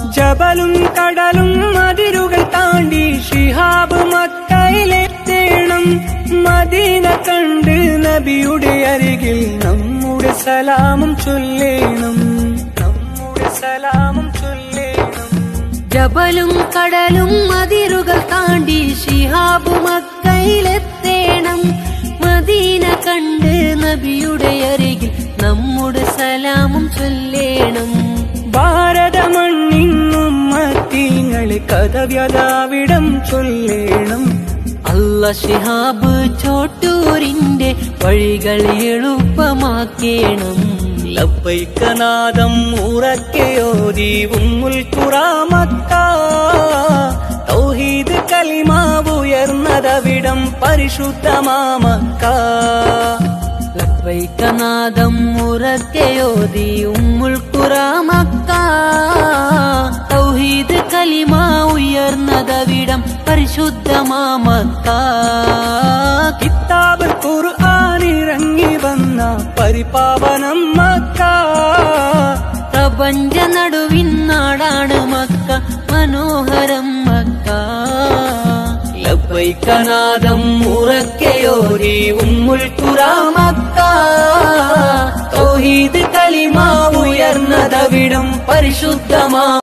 ജബലും കടലും അതിരുകൾ താണ്ടി ശിഹാബ് മക്കയിലെത്തേണം. മദീന കണ്ട് നബിയുടെ അരികിൽ നമ്മുടെ സലാമും ചൊല്ലേണം. നമ്മുടെ സലാമും ചൊല്ലേണം. ജബലും കടലും അതിരുകൾ താണ്ടി ശിഹാബ് മക്കയിലെത്തേണം. മദീന കണ്ട് നബിയുടെ അരികിൽ നമ്മുടെ സലാമും ചൊല്ലേണം. ഭാരത മണ്ണിന്നുമ്മത്തിങ്ങളെ കഥവ്യതാവിടം ചൊല്ലേണം. അല്ല ശിഹാബ് ചോട്ടൂരിന്റെ വഴികൾ എളുപ്പമാക്കേണം. ലബ്ബൈകനാദം ഉറക്കെയോതി ഉമ്മുൽ ഖുറാ മക്ക. തൗഹീദ് കലിമ ഉയർന്നതവിടം പരിശുദ്ധമാ മക്ക. ലബ്ബൈകനാദം ഉറക്കെയോതി ഉമ്മുൽ ഖുറാ മക്ക. തൗഹീദ് കലിമ ഉയർന്നതവിടം പരിശുദ്ധമാ മക്ക. കിതാബുൽ ഖുർആൻ ഇറങ്ങി വന്ന പരിപാവനം മക്ക. പ്രപഞ്ച നടുവിൻ നാടാണ് മക്ക, മനോഹരം മക്ക. ലബ്ബൈകനാദം ഉറക്കെയോതി ഉമ്മുൽ ഖുറാ മക്ക. തൗഹീദ് കലിമ ഉയർന്നതവിടം പരിശുദ്ധമാ